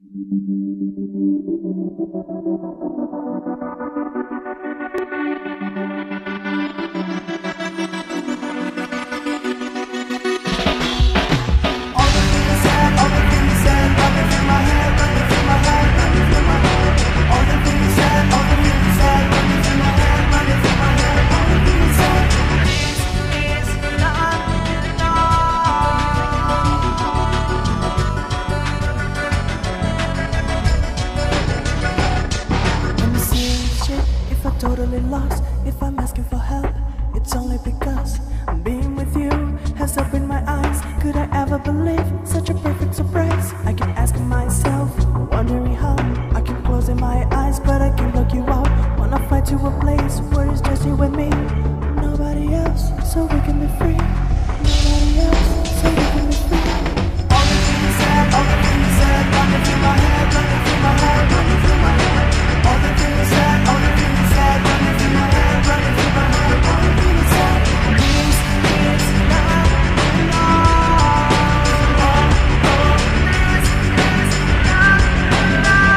Totally lost. If I'm asking for help, it's only because being with you has opened my eyes. Could I ever believe such a perfect surprise? I keep asking myself, wondering how. I keep closing my eyes, but I can't block you out. Wanna fly to a place where it's just you and me. Nobody else, so we can be free. Nobody else, so we can be free. All the things you said, all the things you said, running through my head, running through my head, running through my head. All the things you said, all the things you said, running through my head, running through my head. All the things you said, this is not enough. This is not enough.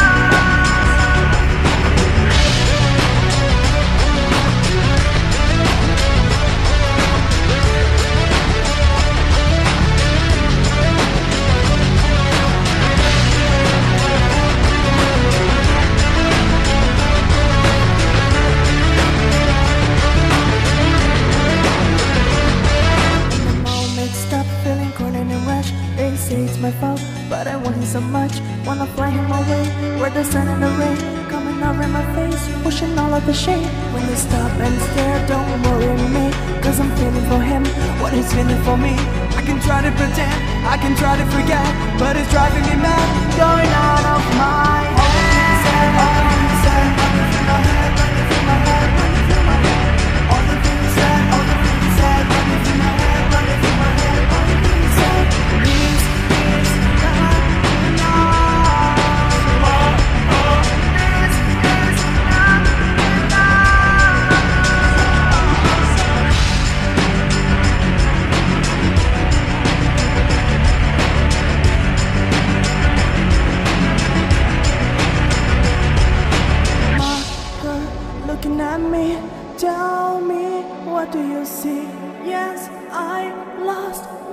They say it's my fault, but I want him so much. Wanna fly him away, where the sun and the rain coming over my face, pushing all of the shade. When they stop and stare, don't worry me, cause I'm feeling for him what he's feeling for me. I can try to pretend, I can try to forget, but it's driving me mad, going out of my head. All the things you said, running through my head, running through my head, running through my head. All the things you said, all the things you said, running through my head, running through my head. All the things you said. Looking at me, tell me, what do you see? Yes, I lost